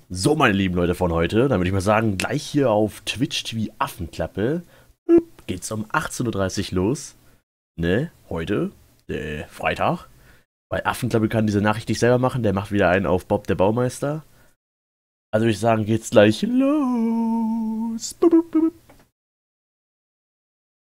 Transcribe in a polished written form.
So, meine lieben Leute von heute, dann würde ich mal sagen, gleich hier auf Twitch TV Affenklappe geht's um 18:30 Uhr los. Ne, heute, Freitag. Bei Affenklappe kann diese Nachricht nicht selber machen, der macht wieder einen auf Bob der Baumeister. Also würde ich sagen, geht's gleich los.